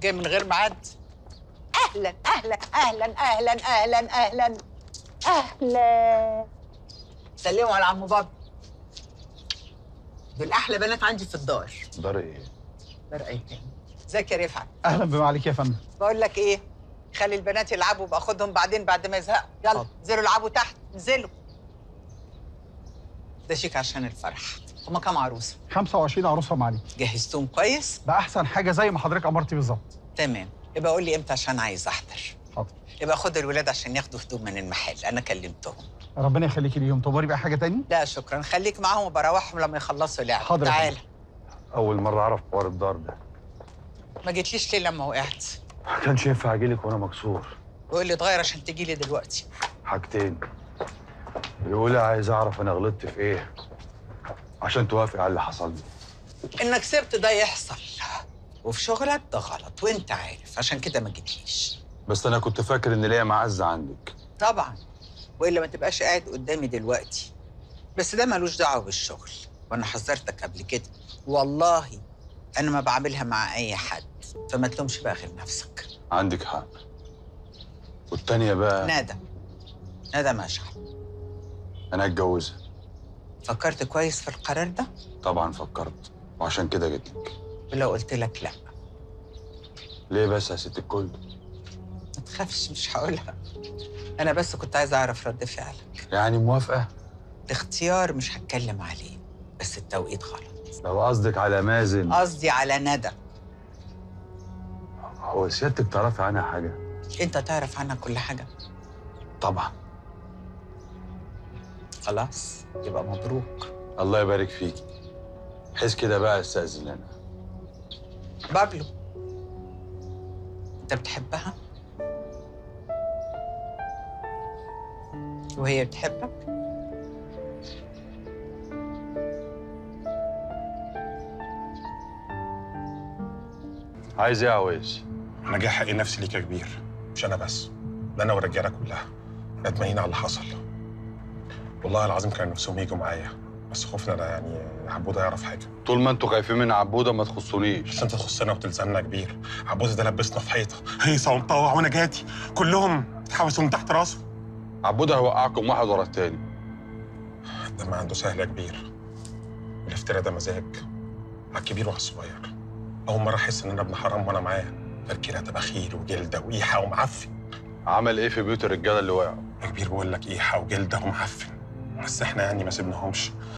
جاي من غير ميعاد؟ اهلا اهلا اهلا اهلا اهلا اهلا اهلا. سلموا على عمو بابا. دول احلى بنات عندي في الدار. دار ايه؟ دار ايه تاني؟ ازيك يا رفعت؟ اهلا بما عليك يا فندم. بقول لك ايه، خلي البنات يلعبوا باخدهم بعدين بعد ما يزهقوا. يلا انزلوا العبوا تحت، انزلوا. ده شيك عشان الفرح. هما كام عروسه؟ 25 عروسه معالي. جهزتهم كويس؟ بأحسن حاجه زي ما حضرتك امرتي بالظبط. تمام، يبقى قول لي امتى عشان عايز احضر. حاضر. يبقى خد الولاد عشان ياخدوا هدوم من المحل، انا كلمتهم. ربنا يخليكي ليهم. تمري بقى حاجه تاني؟ لا شكرا، خليك معاهم وبروحهم لما يخلصوا لعب. حاضر. تعال. اول مره اعرف حوار الدار ده. ما جيتليش ليه لما وقعت؟ ما كانش ينفع اجيلك وانا مكسور. وقول لي اتغير عشان تجي لي دلوقتي. حاجتين. الاولى عايز اعرف انا غلطت في ايه عشان توافق على اللي حصل لي. انك سبت ده يحصل، وفي شغلك ده غلط وانت عارف، عشان كده ما جيتليش. بس انا كنت فاكر ان ليا معزه عندك. طبعا، والا ما تبقاش قاعد قدامي دلوقتي. بس ده ملوش دعوه بالشغل، وانا حذرتك قبل كده. والله انا ما بعملها مع اي حد، فما تلومش بقى غير نفسك. عندك حق. والتانيه بقى ندى مشعل. انا هتجوزها. فكرت كويس في القرار ده؟ طبعا فكرت، وعشان كده جيت لك. ولو قلت لك لا؟ ليه بس يا ست الكل؟ ما تخافش، مش هقولها. انا بس كنت عايزه اعرف رد فعلك. يعني موافقه؟ الاختيار مش هتكلم عليه، بس التوقيت غلط. لو قصدك على مازن. قصدي على ندى. هو سيادتك تعرفي عنها حاجه؟ انت تعرف عنها كل حاجه. طبعا. خلاص يبقى مبروك. الله يبارك فيكي. حس كده بقى استاذن انا. بابلو، انت بتحبها وهي بتحبك؟ عايز ايه يا عويس؟ انا جاي حق نفسي ليك يا كبير، مش انا بس، ده انا والرجاله كلها ندمانين على اللي حصل. والله العظيم كان نفسهم يجوا معايا، بس خوفنا ده يعني عبوده يعرف حاجه. طول ما انتوا خايفين من عبوده ما بس تخصونيش. انت تخصنا وتلزمنا يا كبير. عبوده ده لبسنا في حيطه، هيصه ومطوع وانا جاتي كلهم اتحبسوا من تحت راسه. عبوده هيوقعكم واحد ورا التاني. ده ما عنده سهل يا كبير. الافتراء ده مزاج على الكبير وعلى الصغير. اول مره احس ان انا ابن حرام وانا معاه. تركيله بخيل وجلده وايحه ومعفن. عمل ايه في بيوت الرجاله اللي وقعوا؟ يا كبير بقول لك ايحه وجلده ومعفن، بس احنا يعني ما سيبناهمش.